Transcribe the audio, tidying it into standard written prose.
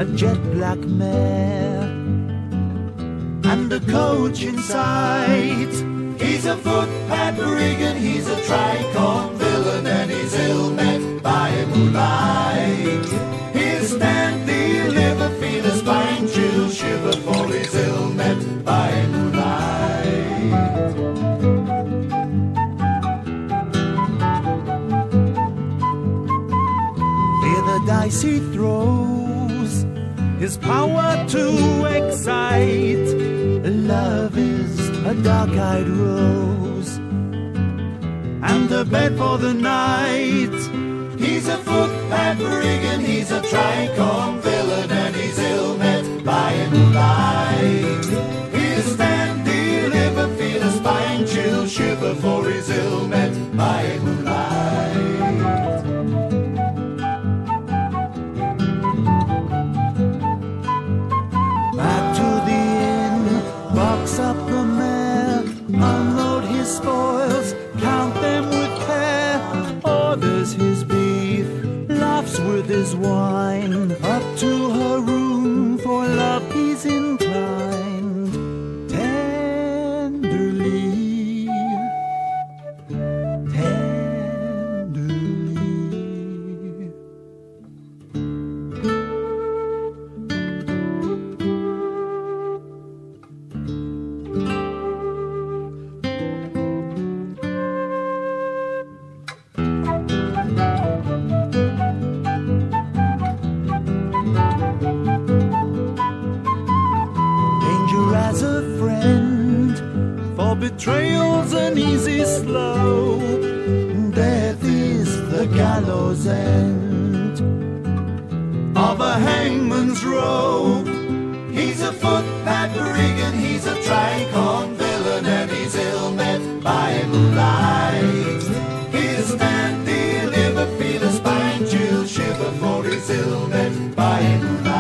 a jet black mare, and a coach in sight. He's a footpad brigand, he's a tricorn villain, and he's ill-met by moonlight. He'll stand, deliver, feel a spine chill shiver, for he's ill-met by moonlight. Fear the dice he throws, his power to excite. Love is a dark-eyed rose, and a bed for the night. He's a footpad brigand, he's a tricorn villain, and he's ill-met by moonlight. He'll stand, deliver, feel a spine chill shiver, for he's ill-met by moonlight. Back to the inn, box up the mare, unload his spoils, count them with care, orders his beef, laughs with his wine, up to her room, for love he's inclined. Tenderly, tenderly. As a friend, for betrayal's an easy slow. Death is the gallows end of a hangman's rope. He's a footpad brigand, he's a tricorn villain, and he's ill-met by moonlight. He'll stand, deliver, feel a spine chill shiver, for he's ill-met by moonlight.